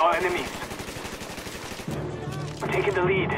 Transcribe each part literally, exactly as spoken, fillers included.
our enemies. We're taking the lead.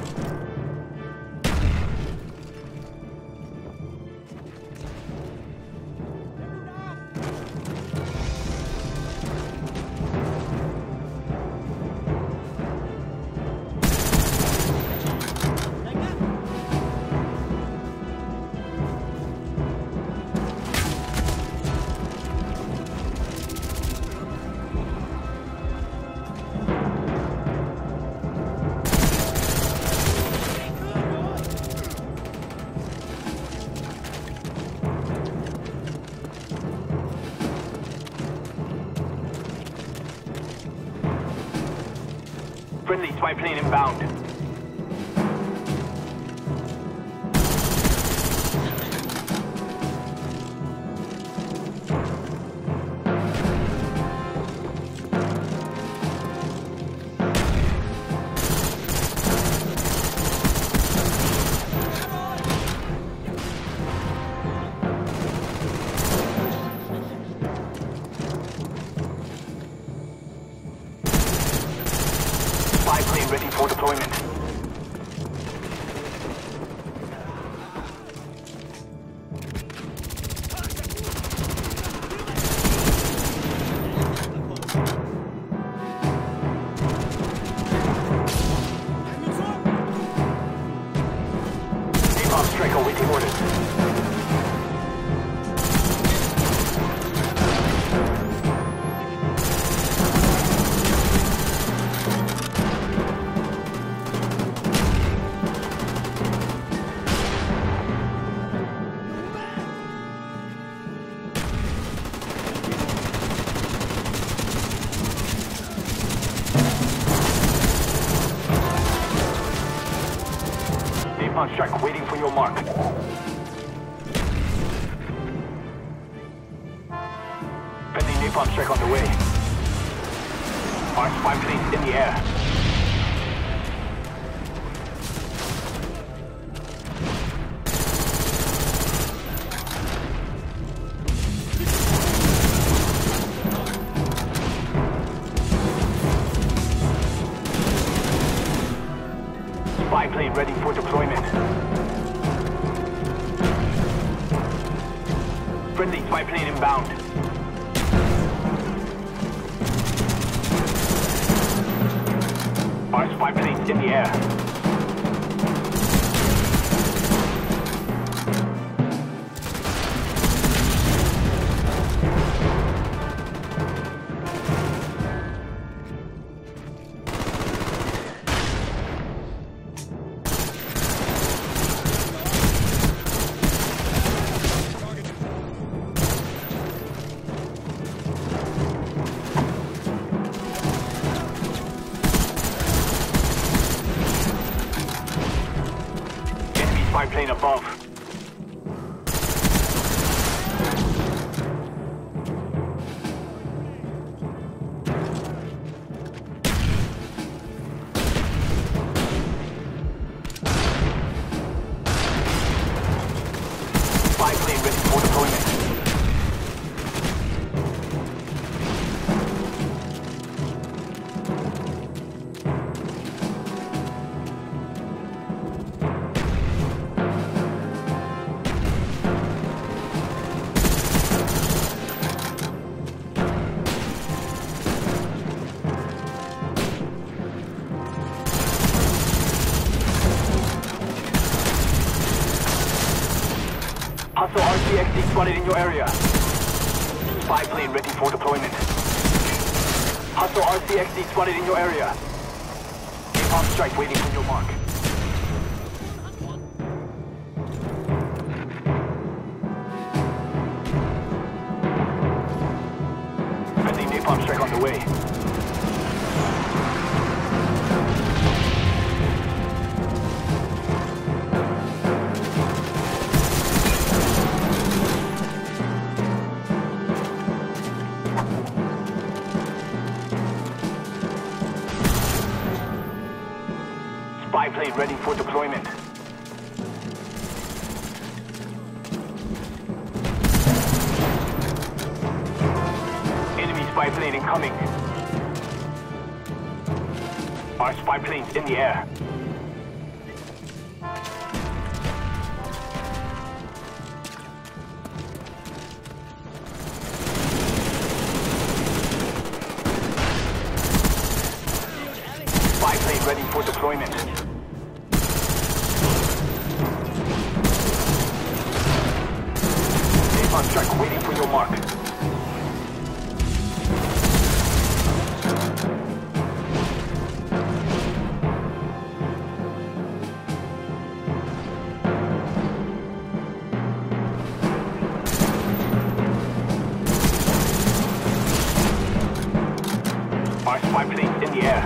Friendly spy plane inbound. Spy plane ready for deployment. Napalm strike awaiting orders. Napalm strike waiting for your mark. Friendly napalm strike on the way. Our spy planes in the air. Spy plane ready for deployment. Friendly spy plane inbound. Our spy plane's in the air. Spy plane above. Spy plane ready for deployment. Hostile R C X D spotted in your area. Spy plane ready for deployment. Hostile R C X D spotted in your area. Napalm strike waiting for your mark. Friendly napalm strike on the way. Spy plane ready for deployment. Enemy spy plane incoming. Our spy plane's in the air. Spy plane ready for deployment. On strike, waiting for your mark. Our spy plane's in the air.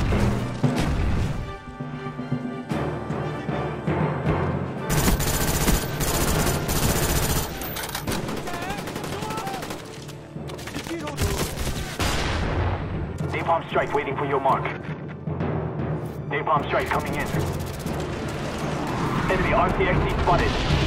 Napalm strike waiting for your mark. Napalm strike coming in. Enemy R C X D spotted.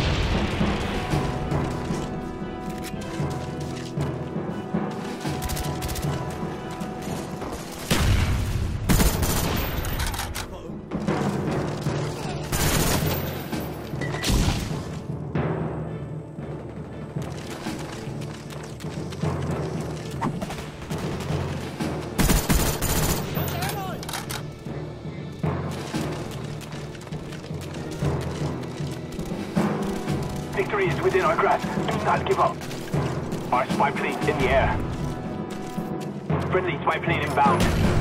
Victory is within our grasp. Do not give up. Our spy plane in the air. Friendly spy plane inbound.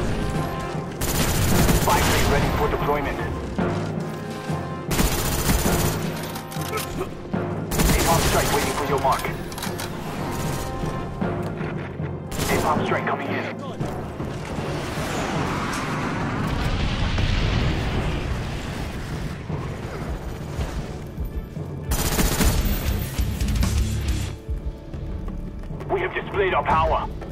Spy plane ready for deployment. Napalm strike waiting for your mark. Napalm strike coming in. We have displayed our power.